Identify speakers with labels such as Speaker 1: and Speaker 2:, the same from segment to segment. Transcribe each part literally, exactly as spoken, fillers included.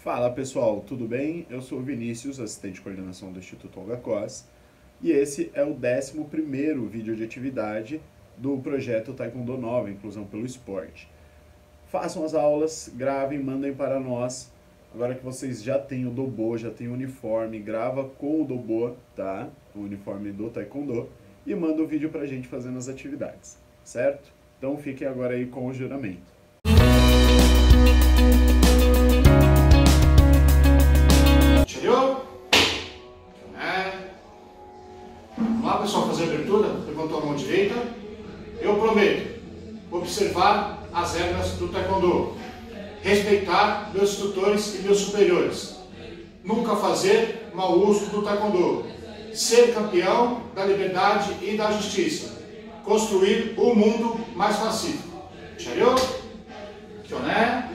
Speaker 1: Fala pessoal, tudo bem? Eu sou o Vinícius, assistente de coordenação do Instituto Olga Cos, e esse é o décimo primeiro vídeo de atividade do projeto Taekwondo Nova, Inclusão pelo Esporte. Façam as aulas, gravem, mandem para nós. Agora que vocês já têm o Dobo, já têm o uniforme, grava com o Dobo, tá? O uniforme do Taekwondo, e manda o vídeo pra gente fazendo as atividades, certo? Então fiquem agora aí com o juramento.
Speaker 2: Vamos lá, pessoal, fazer a abertura. Levantou a mão direita. Eu prometo observar as regras do Taekwondo, respeitar meus instrutores e meus superiores, nunca fazer mau uso do Taekwondo, ser campeão da liberdade e da justiça, construir um mundo mais pacífico. Tchau, Kyoné.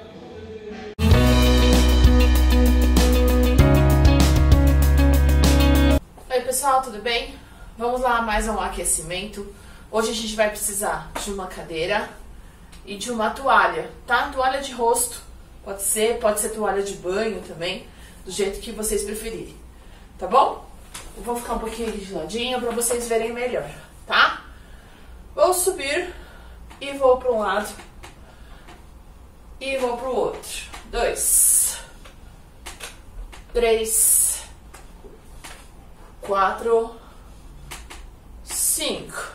Speaker 3: Oi pessoal, tudo bem? Vamos lá mais um aquecimento. Hoje a gente vai precisar de uma cadeira e de uma toalha, tá? Toalha de rosto, pode ser, pode ser toalha de banho também, do jeito que vocês preferirem, tá bom? Eu vou ficar um pouquinho aqui de ladinho para vocês verem melhor, tá? Vou subir e vou para um lado e vou para o outro. Dois, três, quatro, cinco,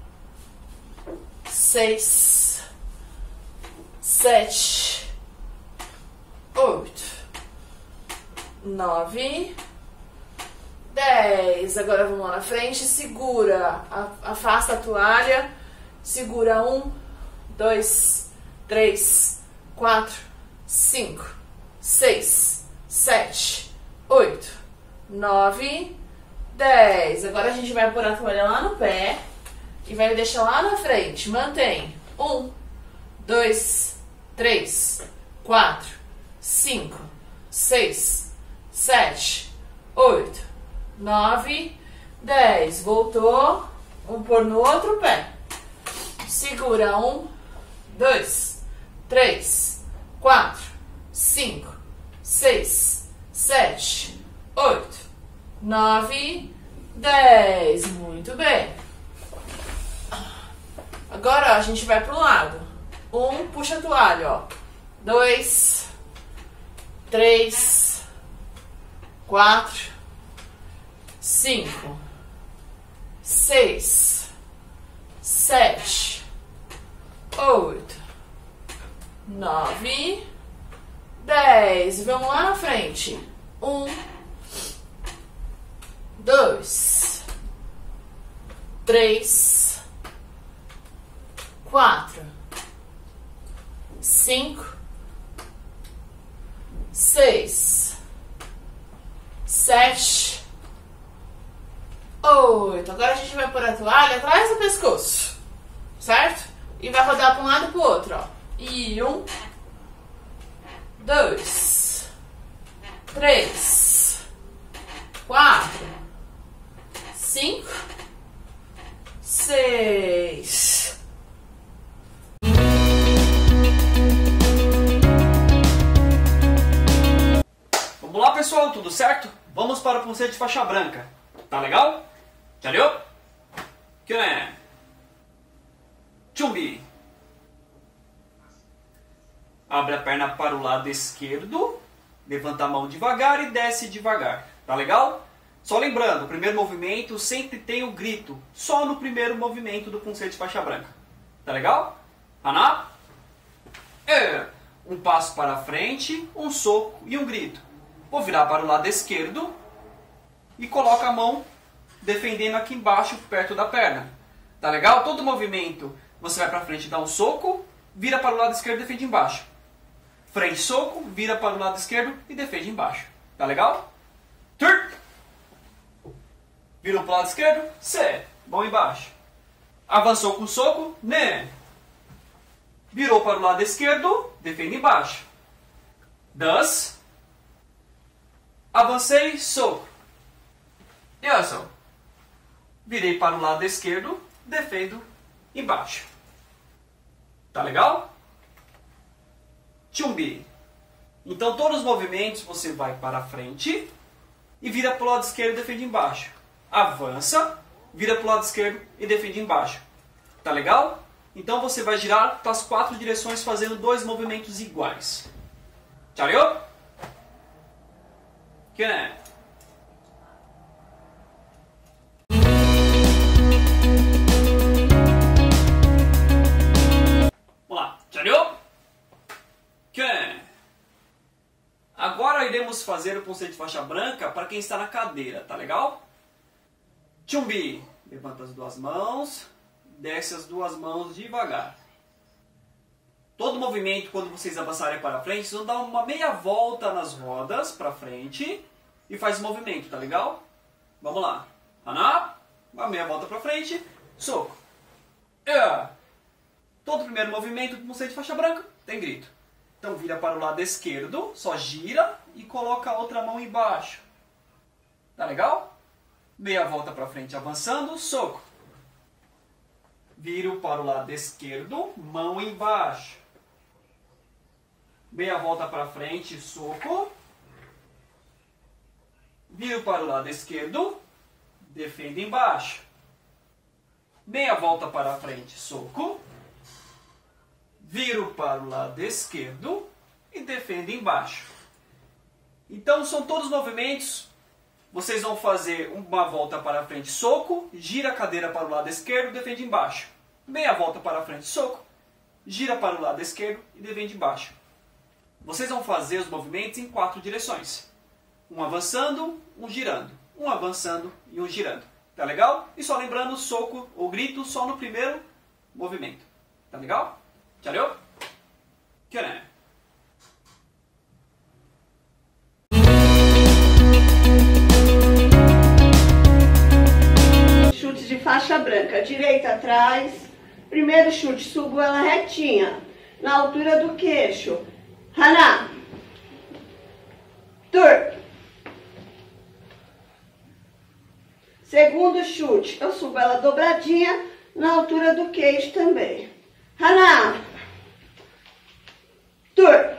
Speaker 3: seis, sete, oito, nove, dez. Agora vamos lá na frente, segura, afasta a toalha, segura um, dois, três, quatro, cinco, seis, sete, oito, nove, dez. Agora a gente vai pôr a toalha lá no pé e vai deixar lá na frente. Mantém. um, dois, três, quatro, cinco, seis, sete, oito, nove, dez. Voltou. Vamos pôr no outro pé. Segura. um, dois, três, quatro, cinco, seis, sete, oito, nove, dez. Muito bem. Agora ó, a gente vai pro lado. Um, puxa a toalha, ó. Dois, três, quatro, cinco, seis, sete, oito, nove, dez. Vamos lá na frente. Um, dois, três, quatro, cinco, seis, sete, oito. Agora a gente vai pôr a toalha atrás do pescoço, certo? E vai rodar para um lado e para o outro, ó. E um, dois, três, quatro, cinco, seis.
Speaker 4: Vamos lá pessoal, tudo certo? Vamos para o conceito de faixa branca. Tá legal? Tchau! Kyoné! Chumbi! Abre a perna para o lado esquerdo, levanta a mão devagar e desce devagar. Tá legal? Só lembrando, o primeiro movimento sempre tem o grito, só no primeiro movimento do conceito de faixa branca. Tá legal? Haná? É. Um passo para frente, um soco e um grito. Vou virar para o lado esquerdo e coloco a mão defendendo aqui embaixo, perto da perna. Tá legal? Todo movimento você vai para frente e dá um soco, vira para o lado esquerdo e defende embaixo. Frente, soco, vira para o lado esquerdo e defende embaixo. Tá legal? Tur! Virou para o lado esquerdo, C, mão embaixo. Avançou com o soco, né. Virou para o lado esquerdo, defende embaixo. Das. Avancei, soco. E olha só. Virei para o lado esquerdo, defendo embaixo. Tá legal? Chumbi. Então todos os movimentos você vai para frente e vira para o lado esquerdo e defende embaixo. Avança, vira para o lado esquerdo e defende embaixo. Tá legal? Então você vai girar para as quatro direções fazendo dois movimentos iguais. Chariot? Que é? Vamos lá. Chariot? Que é? Agora iremos fazer o conceito de faixa branca para quem está na cadeira, tá legal? Chumbi. Levanta as duas mãos, desce as duas mãos devagar. Todo movimento, quando vocês avançarem para frente, vocês vão dar uma meia volta nas rodas para frente e faz o movimento, tá legal? Vamos lá. Haná, uma meia volta para frente, soco. É. Todo primeiro movimento do conceito de faixa branca tem grito. Então vira para o lado esquerdo, só gira e coloca a outra mão embaixo. Tá legal? Meia volta para frente avançando, soco. Viro para o lado esquerdo, mão embaixo. Meia volta para frente, soco. Viro para o lado esquerdo, defendo embaixo. Meia volta para frente, soco. Viro para o lado esquerdo e defendo embaixo. Então são todos movimentos. Vocês vão fazer uma volta para frente, soco, gira a cadeira para o lado esquerdo, defende embaixo. Meia volta para frente, soco, gira para o lado esquerdo e defende embaixo. Vocês vão fazer os movimentos em quatro direções. Um avançando, um girando. Um avançando e um girando. Tá legal? E só lembrando, soco ou grito só no primeiro movimento. Tá legal? Chariot? Que é?
Speaker 5: Chute de faixa branca, direita atrás, primeiro chute, subo ela retinha, na altura do queixo, Haná, Tur, segundo chute, eu subo ela dobradinha, na altura do queixo também, Haná, Tur.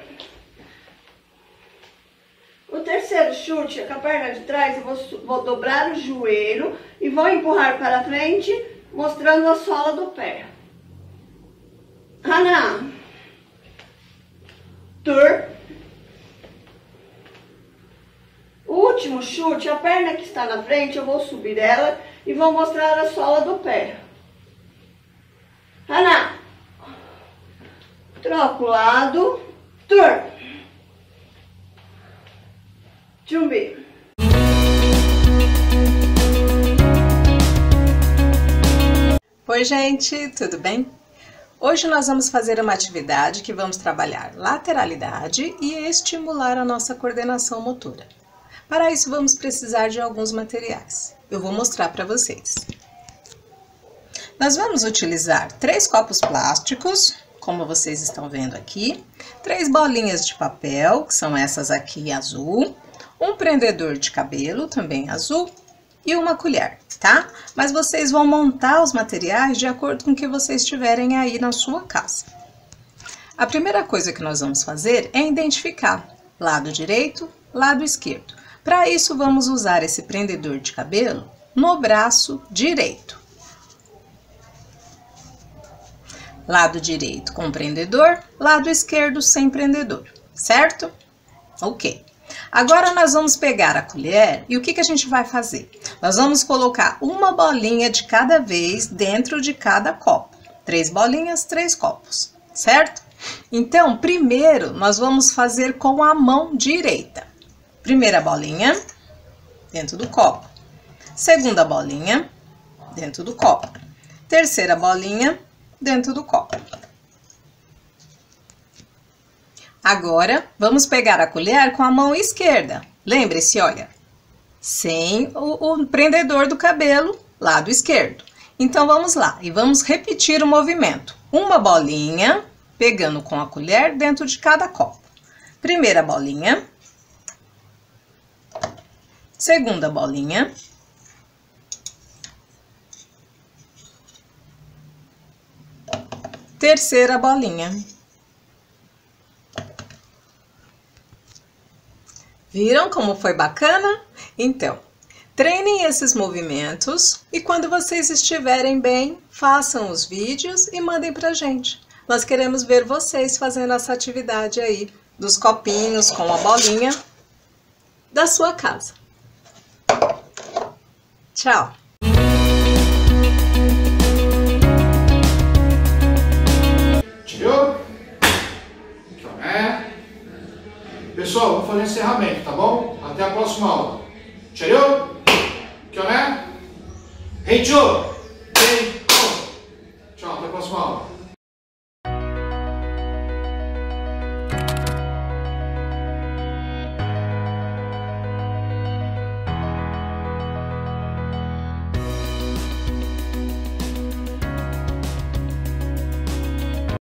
Speaker 5: O terceiro chute, com a perna de trás, eu vou, vou dobrar o joelho e vou empurrar para frente, mostrando a sola do pé. Haná. Tur. O último chute, a perna que está na frente, eu vou subir ela e vou mostrar a sola do pé. Haná. Troco o lado. Tur. Chumbi.
Speaker 6: Oi gente, tudo bem? Hoje nós vamos fazer uma atividade que vamos trabalhar lateralidade e estimular a nossa coordenação motora. Para isso vamos precisar de alguns materiais. Eu vou mostrar para vocês. Nós vamos utilizar três copos plásticos, como vocês estão vendo aqui, três bolinhas de papel, que são essas aqui azul, um prendedor de cabelo, também azul, e uma colher, tá? Mas vocês vão montar os materiais de acordo com o que vocês tiverem aí na sua casa. A primeira coisa que nós vamos fazer é identificar lado direito, lado esquerdo. Para isso, vamos usar esse prendedor de cabelo no braço direito. Lado direito com prendedor, lado esquerdo sem prendedor, certo? Ok. Agora nós vamos pegar a colher e o que que a gente vai fazer? Nós vamos colocar uma bolinha de cada vez dentro de cada copo. Três bolinhas, três copos, certo? Então, primeiro nós vamos fazer com a mão direita. Primeira bolinha dentro do copo. Segunda bolinha dentro do copo. Terceira bolinha dentro do copo. Agora, vamos pegar a colher com a mão esquerda. Lembre-se, olha, sem o, o prendedor do cabelo, lado esquerdo. Então, vamos lá e vamos repetir o movimento. Uma bolinha, pegando com a colher dentro de cada copo. Primeira bolinha. Segunda bolinha. Terceira bolinha. Viram como foi bacana? Então, treinem esses movimentos e quando vocês estiverem bem, façam os vídeos e mandem pra gente. Nós queremos ver vocês fazendo essa atividade aí dos copinhos com a bolinha da sua casa. Tchau!
Speaker 2: Tirou? É. Pessoal, vamos fazer encerramento, tá bom? Até a próxima aula. Tirou? Reichou!